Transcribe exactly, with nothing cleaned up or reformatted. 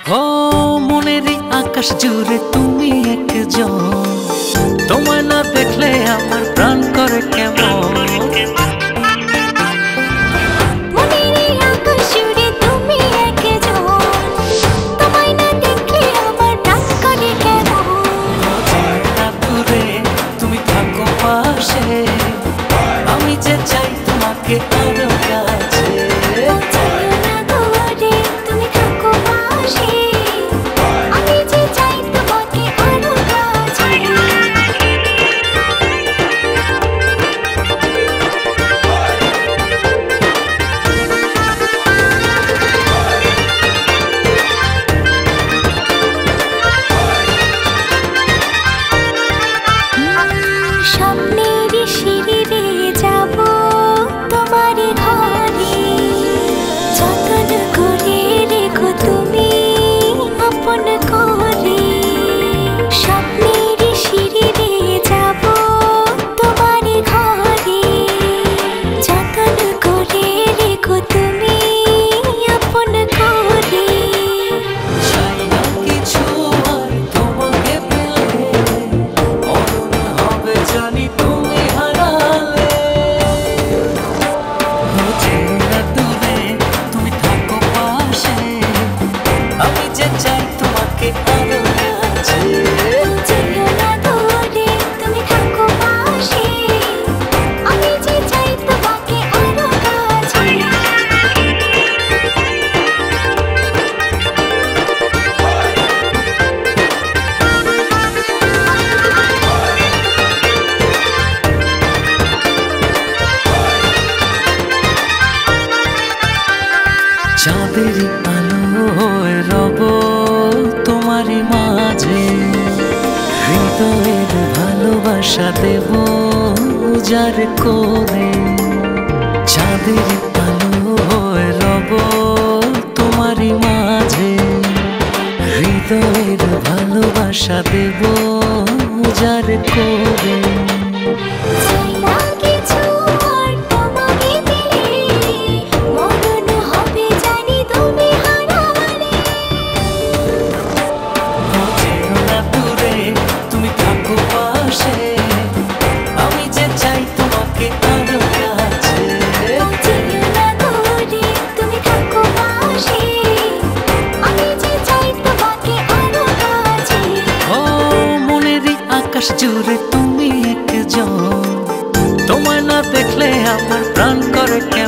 ও মনেরই আকাশ জুড়ে তুমি একজন, তোমায় না দেখলে আমার প্রাণ করে কেমন। তুমি থাকো পাশে, আমি যে চাই তোমাকে আরো কাছে। চাঁদের আলোয় রব তোমারই মাঝে, হৃদয়ের ভালোবাসা দেব উজাড় করে। চাঁদের আলোয় রব তোমারই মাঝে, হৃদয়ের ভালোবাসা দেব উজাড় করে। আকাশ জুড়ে তুমি একজন, তোমায় না দেখলে আমার প্রাণ করে কেমন।